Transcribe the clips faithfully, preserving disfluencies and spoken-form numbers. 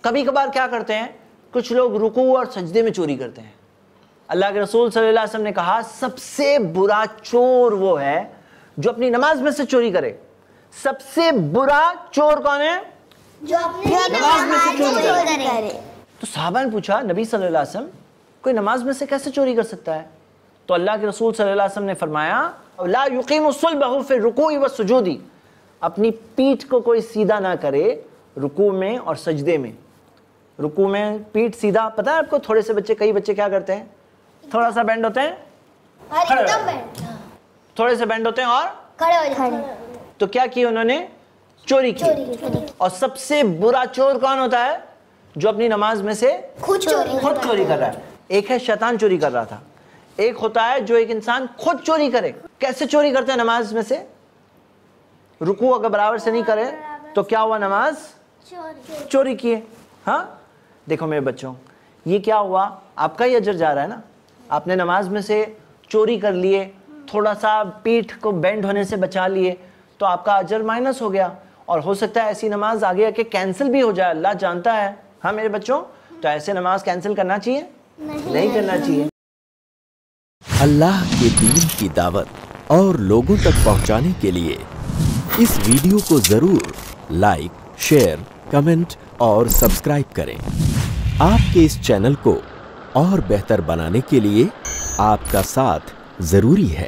कभी कभार क्या करते हैं, कुछ लोग रुकू और सजदे में चोरी करते हैं। अल्लाह के रसूल सल्लल्लाहु अलैहि वसल्लम ने कहा सबसे बुरा चोर वो है जो अपनी नमाज में से चोरी करे। सबसे बुरा चोर कौन है? जो अपनी नमाज में से चोरी करे। तो सहाबा ने पूछा, नबी सल्लल्लाहु अलैहि वसल्लम, कोई नमाज में से कैसे चोरी कर सकता है? तो अल्लाह के रसूल सल्लल्लाहु अलैहि वसल्लम ने फरमाया, ला युकीमु सुल्बहु फी रुकूई व सुजूदी, अपनी पीठ को कोई सीधा ना करे रुकू में और सजदे में। रुकू में पीठ सीधा, पता है आपको, थोड़े से बच्चे, कई बच्चे क्या करते हैं, थोड़ा सा बेंड होते हैं, एकदम बेंड, थोड़े से बेंड होते हैं और खड़े हो जाते हैं। तो क्या किया उन्होंने? चोरी की। और सबसे बुरा चोर कौन होता है? जो अपनी नमाज में से खुद चोरी खुद चोरी कर रहा है। एक है शैतान चोरी कर रहा था, एक होता है जो एक इंसान खुद चोरी करे। कैसे चोरी करते हैं नमाज में से? रुकू अगर बराबर से नहीं करे तो क्या हुआ? नमाज चोरी किए। हाँ, देखो मेरे बच्चों, ये क्या हुआ? आपका ही अजर जा रहा है ना। आपने नमाज में से चोरी कर लिए, थोड़ा सा पीठ को बेंड होने से बचा लिए, तो आपका अजर माइनस हो गया। और हो सकता है ऐसी नमाज आगे आके कैंसिल भी हो जाए, अल्लाह जानता है। हाँ मेरे बच्चों, तो ऐसे नमाज कैंसिल करना चाहिए? नहीं, नहीं करना चाहिए। अल्लाह के दीन की दावत और लोगों तक पहुंचाने के लिए इस वीडियो को जरूर लाइक, शेयर, कमेंट और सब्सक्राइब करें। आपके इस चैनल को और बेहतर बनाने के लिए आपका साथ जरूरी है।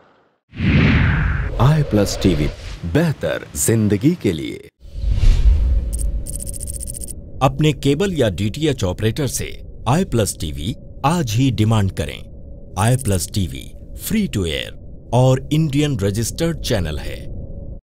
आई प्लस टीवी, बेहतर जिंदगी के लिए। अपने केबल या डीटीएच ऑपरेटर से आई प्लस टीवी आज ही डिमांड करें। I plus TV free to air और इंडियन रजिस्टर्ड चैनल है।